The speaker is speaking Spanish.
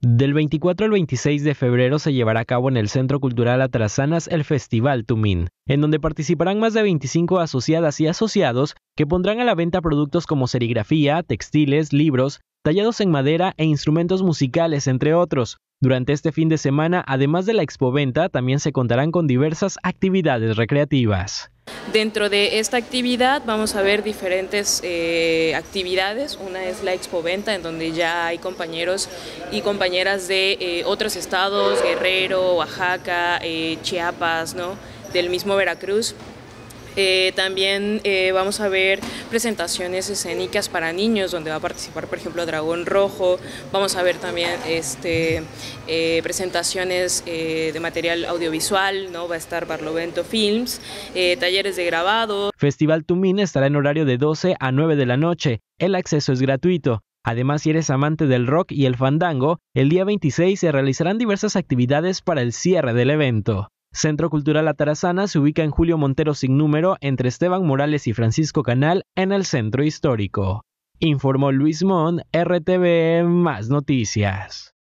Del 24 al 26 de febrero se llevará a cabo en el Centro Cultural Atarazanas el Festival Tumín, en donde participarán más de 25 asociadas y asociados que pondrán a la venta productos como serigrafía, textiles, libros, tallados en madera e instrumentos musicales, entre otros. Durante este fin de semana, además de la expoventa, también se contarán con diversas actividades recreativas. Dentro de esta actividad vamos a ver diferentes actividades. Una es la expoventa, en donde ya hay compañeros y compañeras de otros estados, Guerrero, Oaxaca, Chiapas, ¿no?, del mismo Veracruz. También vamos a ver presentaciones escénicas para niños, donde va a participar, por ejemplo, Dragón Rojo. Vamos a ver también presentaciones de material audiovisual, ¿no? Va a estar Barlovento Films, talleres de grabado. Festival Tumín estará en horario de 12 a 9 de la noche. El acceso es gratuito. Además, si eres amante del rock y el fandango, el día 26 se realizarán diversas actividades para el cierre del evento. Centro Cultural Atarazanas se ubica en Julio Montero sin número, entre Esteban Morales y Francisco Canal, en el centro histórico. Informó Luis Mon, RTV Más Noticias.